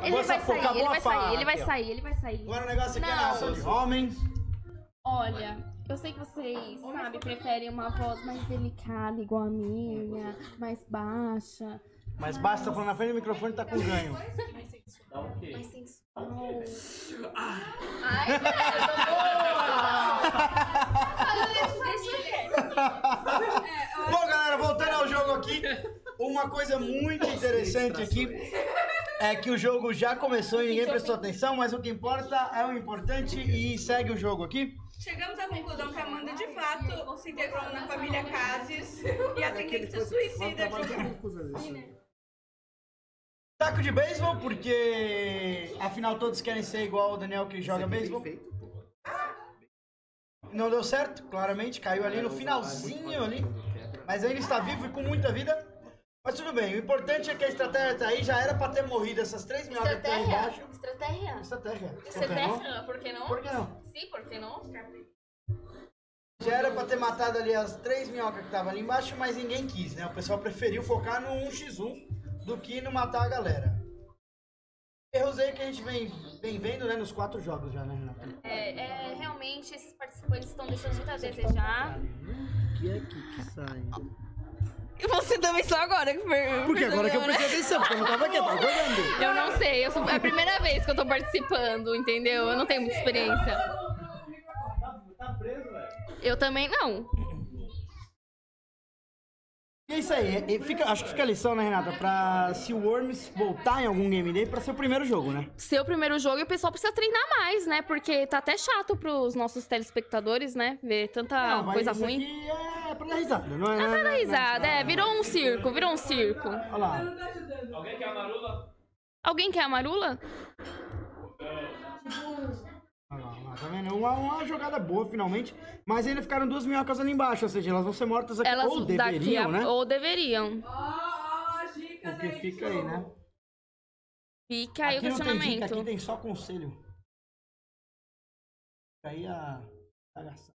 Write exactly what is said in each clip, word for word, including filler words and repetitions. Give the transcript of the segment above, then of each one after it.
Ele vai sair, ele vai sair, ele vai sair, ele vai sair. Agora o negócio aqui é Não. raça de homens. Olha, eu sei que vocês, sabe, preferem uma voz mais delicada, igual a minha, mais baixa. Mas basta falando na frente do microfone tá com ganho. Mais sensual. Ai, Bom, galera, voltando ao jogo aqui, uma coisa muito interessante aqui é que o jogo já começou e ninguém prestou atenção, mas o que importa é o importante e segue o jogo aqui. Chegamos à conclusão que a Amanda, de fato, se integrou na família Casis e a tendência suicida de... Taco de beisebol, porque afinal todos querem ser igual o Daniel que joga beisebol. Não deu certo, claramente, caiu ali no finalzinho ali. Mas ainda está vivo e com muita vida. Mas tudo bem, o importante é que a estratégia tá aí, já era pra ter morrido essas três minhocas que estão embaixo. Estratégia? Estratégia. Estratégia? Por que não? Por que não? Sim, por que não? Já era pra ter matado ali as três minhocas que estavam ali embaixo, mas ninguém quis, né? O pessoal preferiu focar no um contra um do que no matar a galera. Erros aí que a gente vem, vem vendo, né, nos quatro jogos já, né, Renata? É, é, realmente esses participantes estão deixando muito a desejar. O que é que, que sai? E você também só agora que per... Porque agora que eu prestei atenção, porque eu não tava aqui, eu tava olhando. Eu não sei, eu sou, é a primeira vez que eu tô participando, entendeu? Eu não tenho muita experiência. Tá preso, velho. Eu também não. E é isso aí, e fica, acho que fica a lição, né, Renata, pra se o Worms voltar em algum Game Day pra ser o primeiro jogo, né? Ser o primeiro jogo e o pessoal precisa treinar mais, né? Porque tá até chato pros nossos telespectadores, né? Ver tanta Não, mas coisa isso ruim. aqui é pra dar risada, não é? É pra dar risada, é. Virou um circo, virou um circo. Olha lá. Alguém quer a marula? Alguém quer a marula? Olha lá, olha lá, tá vendo? Uma, uma jogada boa, finalmente. Mas ainda ficaram duas minhocas ali embaixo, ou seja, elas vão ser mortas aqui. Elas ou daqui deveriam, a... né? Ou deveriam. O que fica aí, né? Fica aí Aqui o não tem dica, questionamento. aqui tem só conselho. Fica aí a cagação.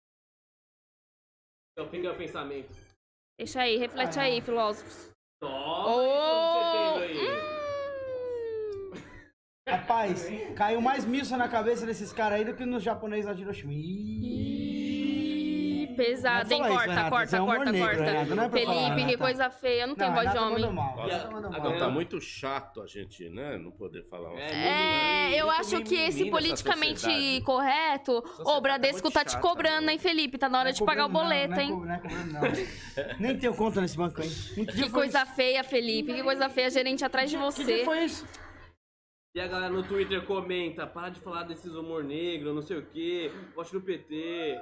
Então fica o pensamento. Deixa aí, reflete Ah, aí, filósofos. Toma, Oh! o que você fez aí? Hum. Rapaz, caiu mais missa na cabeça desses caras aí do que nos japoneses lá de Hiroshima. Ih, Ih, pesado, hein? Não é Corta, isso, Renata, corta, isso é humor corta, negro, corta. Renata, não é pra falar, Felipe, que Renata. coisa feia. Não tem Não, voz de Renata homem. mandou mal, E a- Renata mandou agora mal. Não, tá muito chato a gente, né? Não poder falar uma É, É, eu Muito acho que mimimi esse nessa politicamente sociedade. correto. Ô, o Sociedade Bradesco é tá muito te chata, cobrando, meu. hein, Felipe? Tá na hora Não é de pagar o cobrando, boleto, não, hein? não é cobrando, não. Nem tenho conta nesse banco aí. Que, dia Que foi coisa isso? feia, Felipe. Que coisa feia, gerente atrás de Que você. dia foi isso? E a galera no Twitter comenta, para de falar desses humor negro, não sei o que, vote no P T.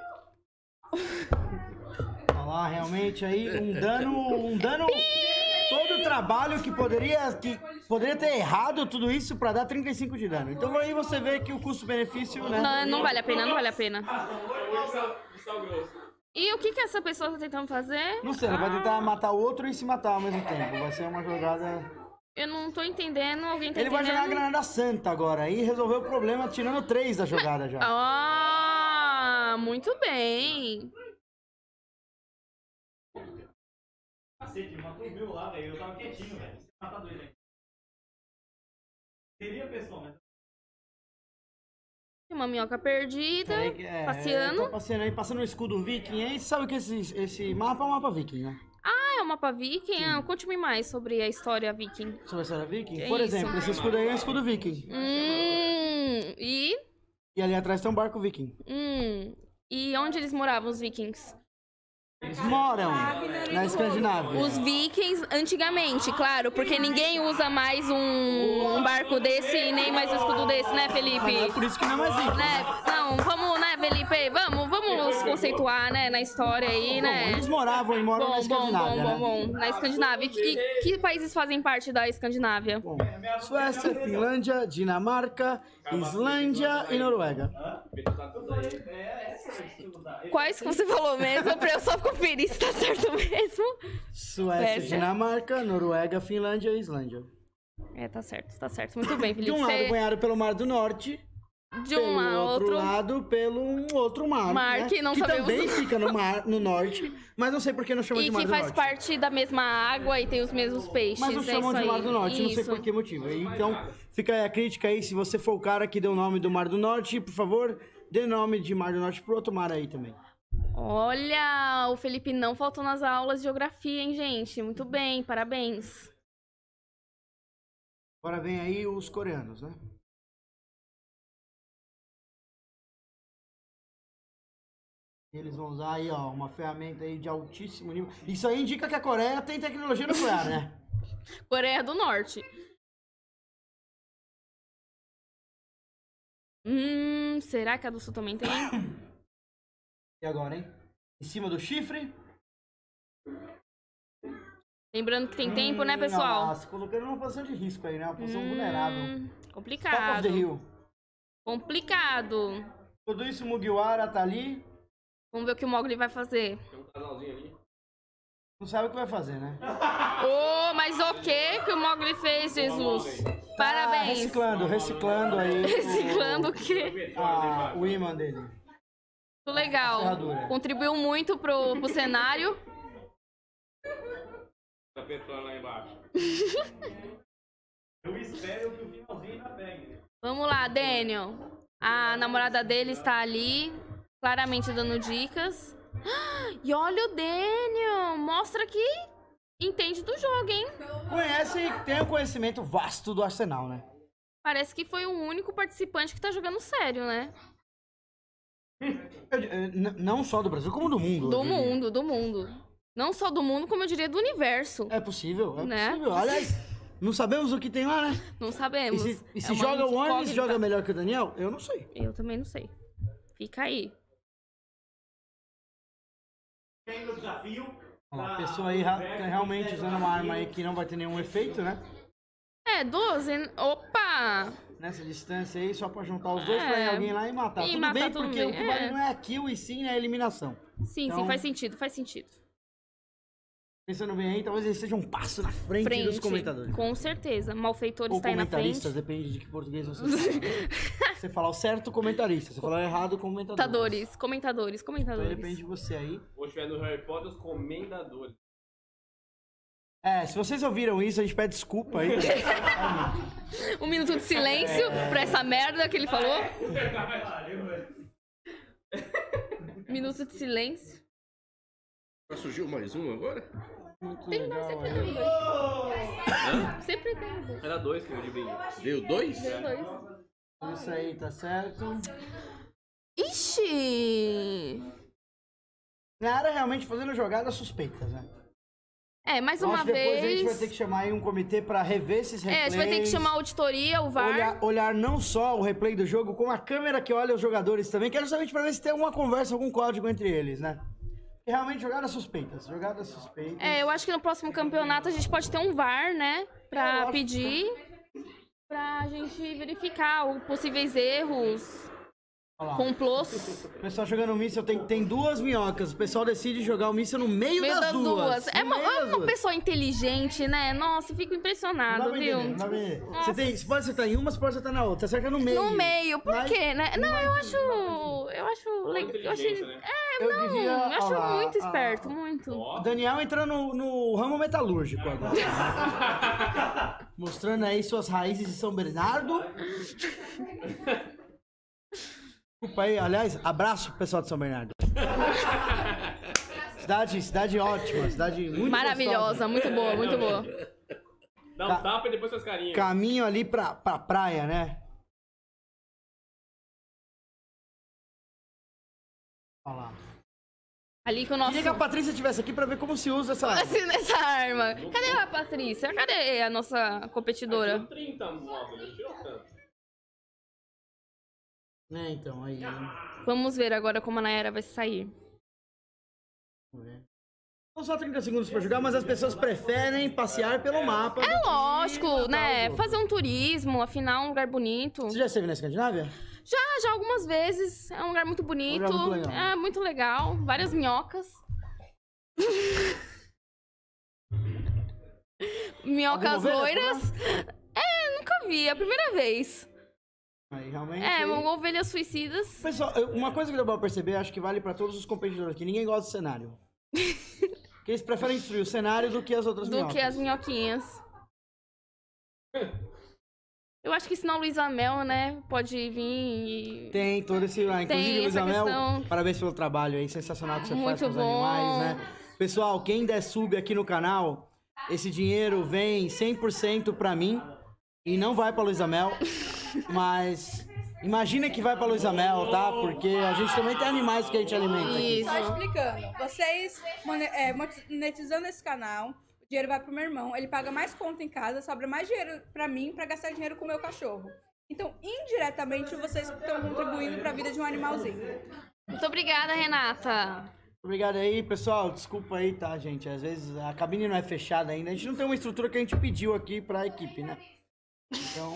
Olha lá, realmente aí um dano, um dano, todo o trabalho que poderia, que poderia ter errado tudo isso pra dar trinta e cinco de dano. Então aí você vê que o custo-benefício, né? Não, não vale a pena, não vale a pena. De sal grosso. E o que que essa pessoa tá tentando fazer? Não sei, ela vai tentar matar o outro e se matar ao mesmo tempo. Vai ser uma jogada... Eu não tô entendendo. Alguém tá Ele vai entendendo? jogar a granada santa agora e resolveu o problema tirando três da jogada já. Ah, muito bem. Cacete, matou o meu lá, velho. Eu tava quietinho, velho. Você matado ele, hein? Seria a pessoa, mas. Tem uma minhoca perdida. Peraí que- é, passeando. Tô passeando aí, passando o escudo viking aí. Você sabe que esse, esse mapa é um mapa viking, né? Ah, é o mapa viking? Ah, conte-me mais sobre a história viking. Sobre a história viking? É Por isso. exemplo, esse escudo aí é um escudo viking. Hum, e... E ali atrás tem um barco viking. Hum, e onde eles moravam, os vikings? Eles moram na Escandinávia. Os vikings, antigamente, claro, porque ninguém usa mais um, um barco desse e nem mais um escudo desse, né, Felipe? Mas é por isso que não é mais viking. Né? Não, vamos, né, Felipe? Vamos, vamos conceituar, né, na história aí, Bom, né? eles moravam e moram na Bom, bom, Escandinávia, bom, né? bom, bom. Na Escandinávia. E que países fazem parte da Escandinávia? Bom, Suécia, Finlândia, Dinamarca, Islândia e Noruega. Quais que você falou mesmo? Pra eu só conferir se tá certo mesmo. Suécia, Suécia. Dinamarca, Noruega, Finlândia e Islândia. É, tá certo, tá certo. Muito bem, De Felipe. um lado Você- banhado pelo Mar do Norte, De pelo um a outro, outro. lado, pelo um outro mar. Mar né? que não que sabemos também o- fica no mar, no norte, mas não sei por que não chama E de mar que do faz norte. parte da mesma água e tem os mesmos peixes. Mas não é chamam isso de Mar aí. do Norte, não sei Isso. por que motivo. Então, fica aí a crítica aí, se você for o cara que deu o nome do Mar do Norte, por favor, dê nome de Mar do Norte pro outro mar aí também. Olha, o Felipe não faltou nas aulas de geografia, hein, gente? Muito bem, parabéns. Agora vem aí os coreanos, né? Eles vão usar aí, ó, uma ferramenta aí de altíssimo nível. Isso aí indica que a Coreia tem tecnologia nuclear, né? Coreia do Norte. Hum, será que a do Sul também tem? E agora, hein? Em cima do chifre. Lembrando que tem tempo, né, Hum, pessoal? Nossa, colocando numa posição de risco aí, né? Uma posição vulnerável. Hum, Top of complicado. the hill. Complicado. Tudo isso, Mugiwara tá ali. Vamos ver o que o Mogli vai fazer. Tem um casalzinho ali. Não sabe o que vai fazer, né? Ô, mas o que que o Mogli fez, Jesus? Tá Parabéns. reciclando, reciclando aí. Reciclando o quê? O, a, o imã dele. Muito legal. Ferradura. Contribuiu muito pro, pro cenário. Tá apertando lá embaixo. Eu espero que o finalzinho ainda pegue. né? Vamos lá, Daniel. A namorada dele está ali, claramente dando dicas. E olha o Daniel. Mostra que entende do jogo, hein? Conhece e tem um conhecimento vasto do Arsenal, né? Parece que foi o único participante que tá jogando sério, né? Eu- eu- n- não só do Brasil, como do mundo. Do eu diria. mundo, do mundo. Não só do mundo, como eu diria do universo. É possível, é Né? possível. Aliás, não sabemos o que tem lá, né? Não E sabemos. se, e se É uma joga o Anderson, incógnita. joga melhor que o Daniel? Eu não sei. Eu também não sei. Fica aí. Tem o desafio. Olha lá, a pra- pessoa aí ra- Roberto, realmente que usando uma arma aí que não vai ter nenhum efeito, né? É, doze. Opa! Nessa distância aí, só pra juntar os dois É. pra ir alguém lá e matar. E tudo matar bem, todo porque mundo, o que vale é. não é a kill e sim a eliminação. Sim, Então- sim, faz sentido, faz sentido. Pensando bem aí, talvez ele esteja um passo na frente, Frente. dos comentadores. Com certeza. Malfeitor Ou está aí na comentaristas, frente. depende de que português você fala. Você falar o certo, comentarista. Você falar errado, comentador. Comentadores, comentadores, Então comentadores. depende de você aí. Hoje tiver no Harry Potter, os comendadores. É, se vocês ouviram isso, a gente pede desculpa aí. Um minuto de silêncio pra essa merda que ele falou. Minuto de silêncio. Surgiu mais um agora? Muito Tem dois, legal, sempre é. tem dois. Sempre tem dois. Era dois que eu dividi. Deu dois? Tem dois. Isso aí, tá certo. Ixi! Nara realmente fazendo jogadas suspeitas, né? É, mais Eu uma acho que depois a gente vai vez. ter que chamar aí um comitê pra rever esses É, a replays. gente vai ter que chamar a auditoria, o V A R. Olhar, olhar não só o replay do jogo, como a câmera que olha os jogadores também, que é justamente pra ver se tem alguma conversa, algum código entre eles, né? E realmente jogadas suspeitas, jogadas suspeitas. É, eu acho que no próximo campeonato a gente pode ter um V A R, né? Pra acho. pedir. Pra gente verificar os possíveis erros, Olha lá. complôs. O pessoal jogando míssil tem, tem duas minhocas. O pessoal decide jogar o míssil no meio, Meio das, das duas. É No uma, meio é das uma duas. pessoa inteligente, né? Nossa, eu fico Não dá impressionado, pra viu? entender, não dá pra entender. Você, tem, você pode acertar em uma, você pode acertar na outra. Você acerta no meio. No meio, por Mas quê, né? Não, eu acho. Eu acho legal. Eu achei. Inteligência, né? É, Eu não, devia- eu acho olha lá, muito ah, esperto, muito. Ó, O Daniel entrando no, no ramo metalúrgico agora. Mostrando aí suas raízes de São Bernardo. Desculpa aí, aliás, abraço pro pessoal de São Bernardo. Cidade, cidade ótima, cidade muito Maravilhosa, gostosa. muito boa, muito boa. dá um Ca- tapa e depois suas carinhas. Caminho ali pra, pra praia, né? Olha lá. Ali com o nosso. Queria que a Patrícia estivesse aqui pra ver como se usa essa arma. Assim, nessa arma. Cadê a Patrícia? Cadê a nossa competidora? Tirou trinta móveis, não tirou tanto. É, então, aí. Vamos ver agora como a Nayara vai sair. Vamos ver. São só trinta segundos pra jogar, mas as pessoas preferem passear pelo mapa. É lógico, né? Fazer um turismo, afinal, um lugar bonito. Você já esteve na Escandinávia? Já, já algumas vezes. É um lugar muito bonito. Um lugar muito legal. É muito legal. Várias minhocas. Minhocas Alguma ovelha por loiras. É, nunca vi. É a primeira vez. Aí, realmente... É, ovelhas suicidas. Pessoal, eu- uma coisa que dá pra perceber, acho que vale pra todos os competidores aqui. Ninguém gosta do cenário. Porque eles preferem destruir o cenário do que as outras Do minhocas. que as minhoquinhas. Eu acho que senão Luísa Mel, né, pode vir e... Tem todo esse... Ah, inclusive, Tem Luísa essa Mel, questão. parabéns pelo trabalho aí, sensacional que você Muito faz com os bom. animais, né? Pessoal, quem der sub aqui no canal, esse dinheiro vem cem por cento pra mim e não vai pra Luísa Mel, mas imagina que vai pra Luísa Mel, tá? Porque a gente também tem animais que a gente alimenta aqui. Isso. Só explicando. Vocês mone- é, monetizando esse canal, o dinheiro vai pro meu irmão, ele paga mais conta em casa, sobra mais dinheiro pra mim pra gastar dinheiro com o meu cachorro. Então, indiretamente, vocês estão contribuindo pra vida de um animalzinho. Muito obrigada, Renata. Obrigado aí, pessoal. Desculpa aí, tá, gente? Às vezes a cabine não é fechada ainda. A gente não tem uma estrutura que a gente pediu aqui pra equipe, né? Então...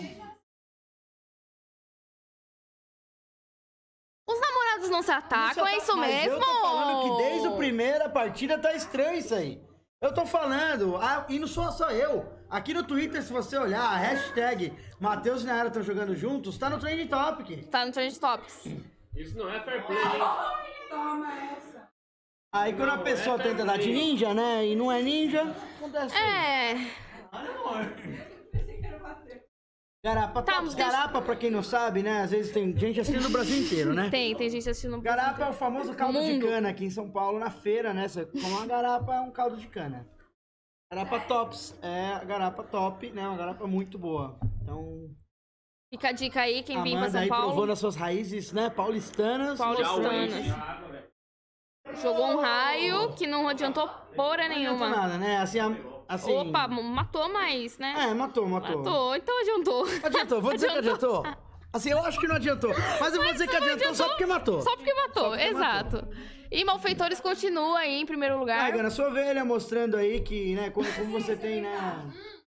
Os namorados não se atacam, é isso Mas mesmo? eu tô falando que desde a primeira partida tá estranho isso aí. Eu tô falando, ah, e não sou só eu. Aqui no Twitter, se você olhar, a hashtag Matheus e Nayara estão jogando juntos, tá no Trending Topic. Tá no Trend Topics. Isso não é fair play, hein? Toma essa. Aí quando a pessoa tenta dar de ninja, né, e não é ninja, acontece. É. Garapa, Tá, Tops, deixa- Garapa, pra quem não sabe, né, às vezes tem gente assistindo no Brasil inteiro, né? Tem, tem gente assistindo. Garapa é o famoso caldo de Mundo. cana aqui em São Paulo, na feira, né? Você come uma garapa, é um caldo de cana. Garapa Tops, é a garapa top, né? Uma garapa muito boa. Então, Fica a dica aí, quem vem pra Amanda São aí provou Paulo. nas suas raízes, né? Paulistanas. Paulistanas. Jogou um raio que não adiantou porra Não adiantou nenhuma. nada, né? Assim, a- assim... Opa, matou mais, né? É, matou, matou. Matou, então adiantou. Adiantou, vou dizer que adiantou. Assim, eu acho que não adiantou. Mas eu vou dizer que adiantou só porque matou. Só porque matou, porque exato. E Malfeitores continua aí em primeiro lugar. Carregando a sua ovelha, mostrando aí que, né, como, como você tem, né...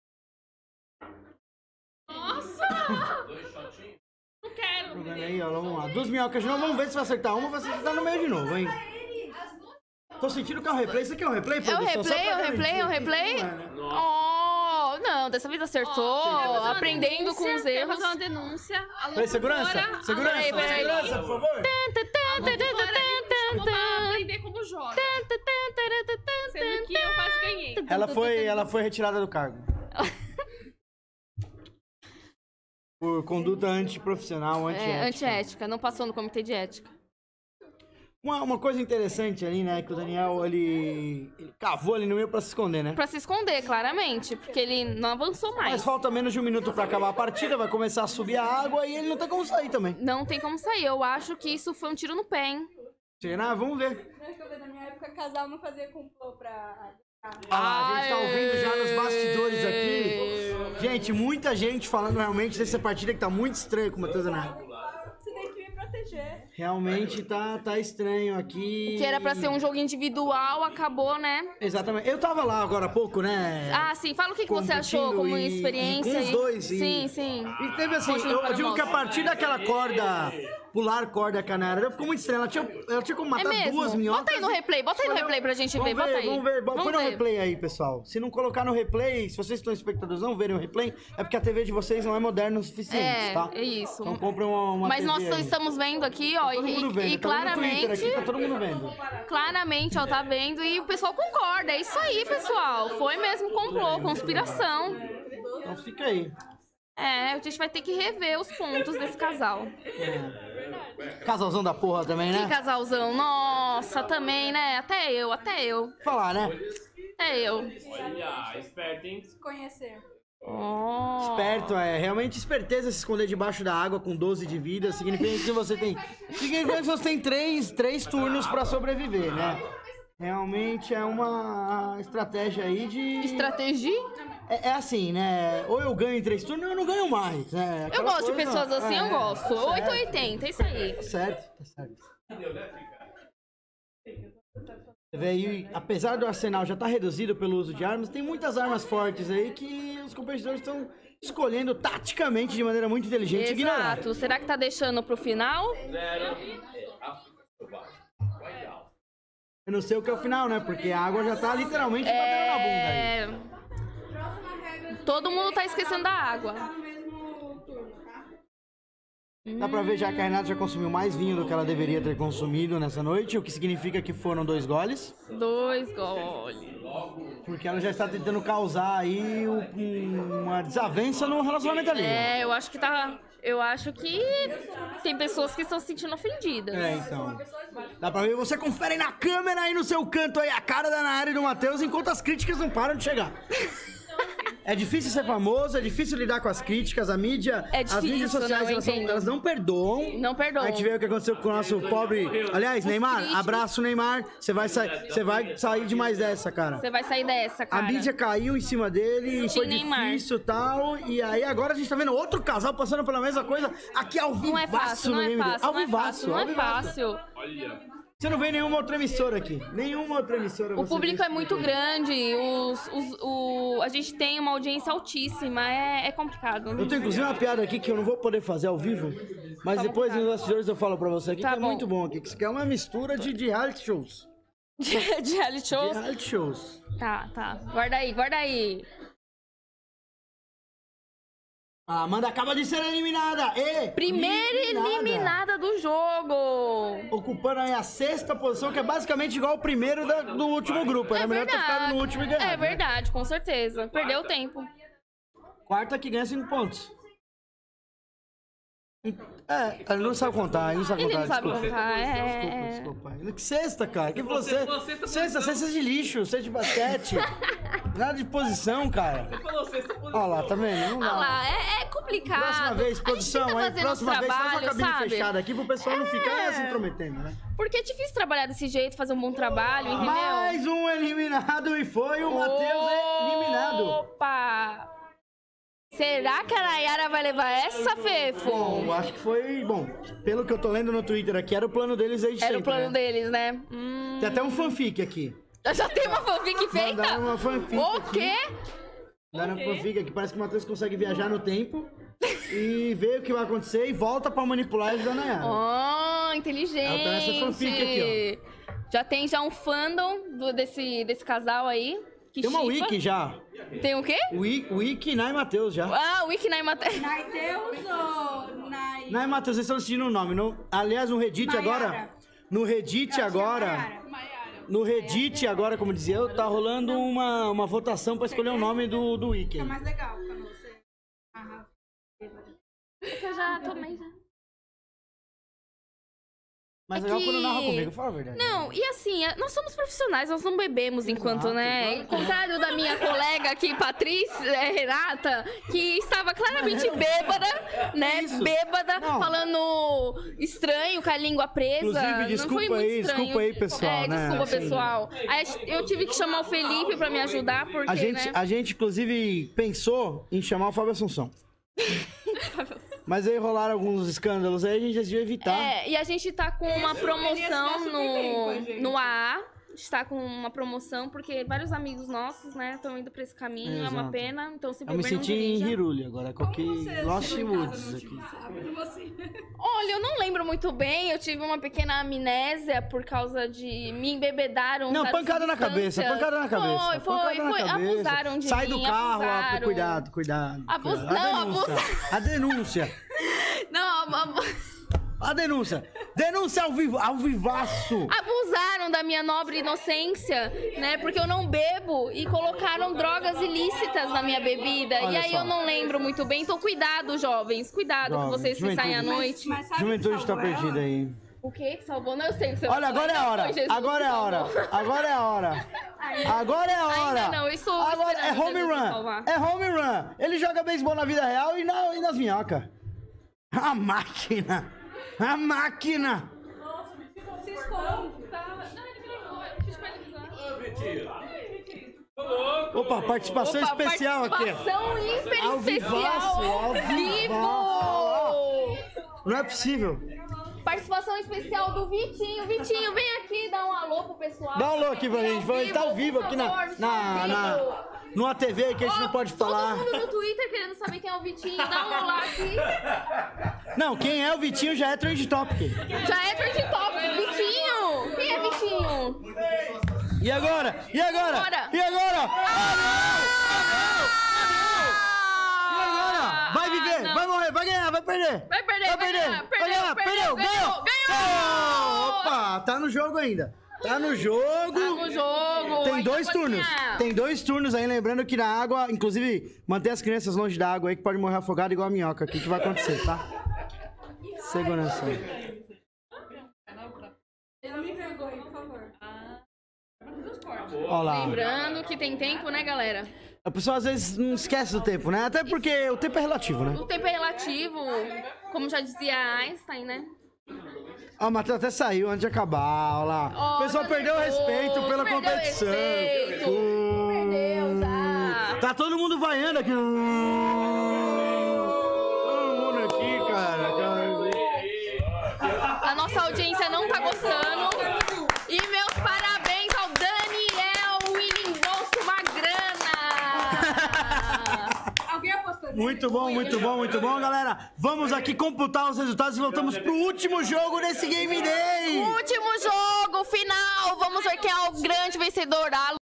Nossa! Não quero. Jogando aí, ó, vamos lá. Duas minhocas de novo, vamos ver se vai acertar uma, vai acertar no meio de novo, hein? Tô sentindo que é um replay. Isso aqui é um replay, É o produção? Só replay, pra é o replay, é o garantir. replay? Não é, né? Oh, não, dessa vez acertou. Aprendendo com os erros. fazer uma denúncia. A Peraí, segurança, locutora- segurança, Peraí, peraí. segurança, por favor. Vou pra aprender como joga. Sendo que eu quase ganhei. Ela foi, ela foi retirada do cargo. Por conduta antiprofissional, É, antiética. antiética, não passou no comitê de ética. Uma, uma coisa interessante ali, né, que o Daniel, ele, ele cavou ali no meio pra se esconder, né? Pra se esconder, claramente, porque ele não avançou mais. Mas falta menos de um minuto pra acabar a partida, vai começar a subir a água e ele não tem como sair também. Não tem como sair. Eu acho que isso foi um tiro no pé, hein? Será? Vamos ver. Acho que eu vi na minha época, casal não fazia complô pra... Ah, a gente tá ouvindo já nos bastidores aqui. Gente, muita gente falando realmente dessa partida que tá muito estranha com o Matheus Daniel. Você tem que me proteger. Realmente tá, tá estranho aqui. Que era pra ser um jogo individual, acabou, né? Exatamente. Eu tava lá agora há pouco, né? Ah, sim. Fala o que, que você achou competindo como e- experiência. e com os aí. dois, e- Sim, sim. E teve assim, Continua eu, para eu digo nós. que a partir daquela corda, pular corda canara, ficou muito estranho. Ela tinha, ela tinha como É matar mesmo? duas minhocas. Bota aí no replay, bota aí no Olha, replay pra gente vamos ver, bota aí. Vamos ver, Vamos põe no ver. replay aí, pessoal. Se não colocar no replay, se vocês estão espectadores não verem o replay, é porque a T V de vocês não é moderna o suficiente, É, tá? é isso. Então compra uma, uma Mas T V nós aí. estamos vendo aqui, ó, Todo e, mundo vendo, e tá no claramente, Twitter aqui, tá todo mundo vendo. claramente, ó, tá vendo, e o pessoal concorda, é isso aí, pessoal, foi mesmo complô, conspiração. Então fica aí. É, a gente vai ter que rever os pontos desse casal. Casalzão da porra também, Que né? casalzão, nossa, também, né, até eu, até eu, Falar, né? até eu. Olha, esperto, hein? Conhecer. Oh. Esperto, é realmente esperteza se esconder debaixo da água com doze de vida. Significa que você tem. Significa que você tem três, três turnos pra sobreviver, né? Realmente é uma estratégia aí de. Estratégia? É, é assim, né? Ou eu ganho em três turnos ou eu não ganho mais, né? Eu Aquela gosto de coisa- pessoas assim, eu é, gosto. tá oito certo, ou oitenta, é isso aí. Tá certo, tá certo. Você vê aí, apesar do arsenal já estar reduzido pelo uso de armas, tem muitas armas fortes aí que os competidores estão escolhendo taticamente de maneira muito inteligente ignorar. Exato. Será que tá deixando pro final? Zero. Eu não sei o que é o final, né? Porque a água já tá literalmente batendo na bunda aí. É... Todo mundo tá esquecendo da água. Tá no mesmo turno, tá? Dá pra ver já que a Renata já consumiu mais vinho do que ela deveria ter consumido nessa noite, o que significa que foram dois goles. Dois goles. Porque ela já está tentando causar aí um- uma desavença no relacionamento ali. É, eu acho que tá... Eu acho que tem pessoas que estão se sentindo ofendidas. É, então. Dá pra ver, você confere na câmera aí no seu canto aí a cara da Nayara e do Matheus enquanto as críticas não param de chegar. É difícil ser famoso, é difícil lidar com as críticas, a mídia, É as difícil, mídias sociais, não, eu elas, são- entendo. elas não perdoam. Não perdoam. A gente vê o que aconteceu com o nosso pobre... Aliás, Neymar, críticos- abraço, Neymar. Você vai, sa... você vai sair de mais dessa, cara. Você vai sair dessa, A cara. mídia caiu em cima dele, e foi Neymar. difícil e tal. E aí agora a gente tá vendo outro casal passando pela mesma coisa aqui ao vivo. Não é fácil, não é fácil, Ao não é vivaço, fácil, não ao é vivaço. fácil. Olha. Você não vê nenhuma outra emissora aqui. Nenhuma outra emissora. O você público vê é muito grande, os, os, o, a gente tem uma audiência altíssima, é, é complicado. Eu tenho inclusive uma piada aqui que eu não vou poder fazer ao vivo, mas Tá depois bom, nos bastidores eu falo pra você aqui Tá que é bom. muito bom aqui. Que isso aqui é uma mistura de, de reality shows. De, de reality De shows? reality shows. Tá, tá. Guarda aí, guarda aí. A Amanda acaba de ser eliminada. E Primeira eliminada do jogo. Ocupando aí a sexta posição, que é basicamente igual ao primeiro da- do último grupo. Era É melhor ter ficado verdade. no último e ganhado. É né? verdade, com certeza. Perdeu tempo. Quarta que ganha cinco pontos. É, ele não sabe contar, ele não sabe Ele contar. não sabe desculpa. contar, é. Desculpa, desculpa. Que sexta, cara? Que Você- você? você tá Sexta, posição. sexta de lixo, sexta de basquete. Nada de posição, cara. Você falou sexta posição. Olha lá, tá vendo? Não Olha dá. lá, é, é complicado. Próxima vez, A gente posição tenta aí. fazer Próxima nosso vez, faz uma trabalho, cabine sabe? fechada aqui pro pessoal não ficar É. se intrometendo, né? Porque é difícil trabalhar desse jeito, fazer um bom trabalho, entendeu? Mais um eliminado e foi o Matheus eliminado. Opa! Será que a Nayara vai levar essa, Fefo? Bom, eu acho que foi. Bom, pelo que eu tô lendo no Twitter aqui, era o plano deles desde Era o sempre, plano né? deles, né? Hum, Tem até um fanfic aqui. já tem uma fanfic feita? Mandaram uma fanfic O aqui. quê? Mandaram uma fanfic aqui. Parece que o Matheus consegue viajar no tempo e ver o que vai acontecer e volta pra manipular eles da Nayara. Oh, inteligente. Ela tá nessa fanfic aqui, Já tem já um fandom do- desse, desse casal aí. Que Tem uma shippa. wiki já. Tem o quê? Wiki, wiki Nai Matheus já. Ah, Wiki Nai Matheus. Naiteus ou Nai... Nai Matheus, vocês estão assistindo o nome. No, aliás, no Reddit Maiara. agora. No Reddit agora. No Reddit agora, como dizia eu, tá rolando uma, uma votação pra escolher o nome do, do wiki. É mais legal quando você... Aham. Eu já tomei já. Mas É é legal que- quando narra comigo, fala a verdade. Não, e assim, é- nós somos profissionais, nós não bebemos enquanto, Exato, né? claro Ao contrário da minha colega aqui, Patrícia, é, Renata, que estava claramente bêbada, né? isso? Bêbada, Não. falando estranho, com a língua presa. Inclusive, não desculpa foi muito aí, estranho. desculpa aí, pessoal, É, né? desculpa, Assim, pessoal. Aí eu tive que chamar o Felipe pra me ajudar, porque, A gente, né? a gente, inclusive, pensou em chamar o Fábio Assunção. Mas aí rolaram alguns escândalos aí, a gente decidiu evitar. É, e a gente tá com uma promoção super bem com a no, gente. no A A. A gente tá com uma promoção, porque vários amigos nossos, né, estão indo pra esse caminho, é uma Exato. pena. Então, se Eu me beber, não senti em dirija. Hiruli agora, coloquei Lost Woods aqui. Olha, eu não lembro muito bem, eu tive uma pequena amnésia por causa de me embebedaram. Não, várias pancada na cabeça, substâncias. pancada na cabeça. Foi, foi, pancada na foi. cabeça. Abusaram de Sai mim, do carro, ah, abusaram. cuidado, cuidado. Abus- cuidado. A não, denúncia. A denúncia. Não, ab- A denúncia. Denúncia ao vivo, ao vivaço. abusaram da minha nobre inocência, né? Porque eu não bebo e colocaram drogas ilícitas na minha bebida. Olha e aí só. eu não lembro muito bem. Então, cuidado, jovens. Cuidado com Jovens, vocês que saem à juventude. noite. Mas sabe o que Juventude tá salvou ela? perdida aí. O quê que salvou? Não, eu sei que você Olha, vai falar. agora é a Ainda hora. foi Jesus Agora é que a hora. salvou. Agora é a hora. Agora é a hora. Ainda não, eu estou Agora é esperando home Jesus me run. salvar. É home run. Ele joga beisebol na vida real e, na, e nas minhocas. A máquina. A máquina. Se esconde. Opa, participação Opa, especial aqui. participação hiper Ao especial vivaço, ao ao vivo. Não é possível. Participação especial do Vitinho. Vitinho, vem aqui dar um alô pro pessoal. Dá um alô aqui pra gente. Ele tá ao vivo por aqui na, favor, na, ao na, vivo. numa T V que a gente não pode falar. Todo mundo no Twitter querendo saber quem é o Vitinho. Dá um olá aqui. Não, quem é o Vitinho já é trend topic. Já é trend top. Vitinho. Quem é Vitinho? E agora? E agora? Bora. E agora? E agora? Vai viver, não. vai morrer, vai ganhar, vai perder. Vai perder, Vai vai perder. ganhar. Vai Perdeu, ganhar, perdeu, ganhou, ganhou. Opa, tá no jogo ainda. Tá no jogo. Tá no jogo. Tem ainda dois pode turnos. ganhar. Tem dois turnos aí, lembrando que na água, inclusive, manter as crianças longe da água aí, que pode morrer afogado igual a minhoca aqui, que vai acontecer, tá? Segurança. Não me vergonhe, por favor. Ó lá. Lembrando que tem tempo, né, galera? A pessoa às vezes não esquece do tempo, né? Até porque o tempo é relativo, né? O tempo é relativo, como já dizia Einstein, né? Ó, o Matheus até saiu antes de acabar, ó lá. Ó, o pessoal tá perdeu o nervoso, respeito pela perdeu o competição. respeito. Uh, Perdeu, já. Tá todo mundo vaiando aqui. Todo mundo aqui, cara. A nossa audiência não tá gostando. E meus parabéns ao Daniel Winning Bolso uma grana. Alguém apostou nele? Muito bom, muito bom, muito bom, galera. Vamos aqui computar os resultados e voltamos pro último jogo desse Game Day. Último jogo, final. Vamos sortear o grande vencedor.